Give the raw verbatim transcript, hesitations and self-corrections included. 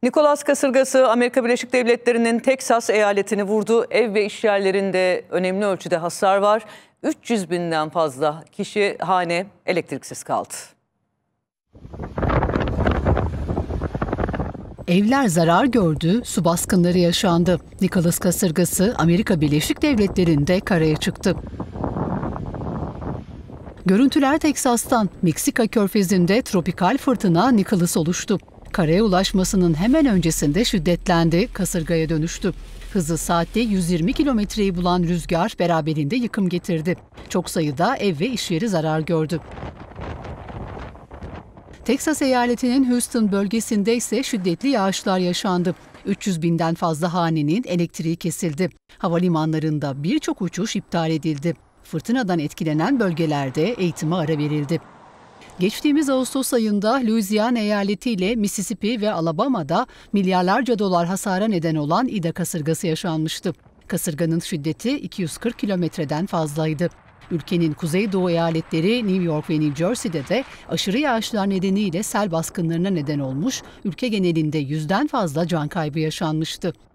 Nicholas kasırgası Amerika Birleşik Devletleri'nin Teksas eyaletini vurdu. Ev ve iş yerlerinde önemli ölçüde hasar var. üç yüz binden fazla kişi, hane elektriksiz kaldı. Evler zarar gördü, su baskınları yaşandı. Nicholas kasırgası Amerika Birleşik Devletleri'nde karaya çıktı. Görüntüler Teksas'tan. Meksika körfezinde tropikal fırtına Nicholas oluştu. Karaya ulaşmasının hemen öncesinde şiddetlendi, kasırgaya dönüştü. Hızı saatte yüz yirmi kilometreyi bulan rüzgar beraberinde yıkım getirdi. Çok sayıda ev ve iş yeri zarar gördü. Teksas eyaletinin Houston bölgesinde ise şiddetli yağışlar yaşandı. üç yüz binden fazla hanenin elektriği kesildi. Havalimanlarında birçok uçuş iptal edildi. Fırtınadan etkilenen bölgelerde eğitime ara verildi. Geçtiğimiz Ağustos ayında Louisiana eyaleti ile Mississippi ve Alabama'da milyarlarca dolar hasara neden olan Ida kasırgası yaşanmıştı. Kasırganın şiddeti iki yüz kırk kilometreden fazlaydı. Ülkenin kuzeydoğu eyaletleri New York ve New Jersey'de de aşırı yağışlar nedeniyle sel baskınlarına neden olmuş, ülke genelinde yüzden fazla can kaybı yaşanmıştı.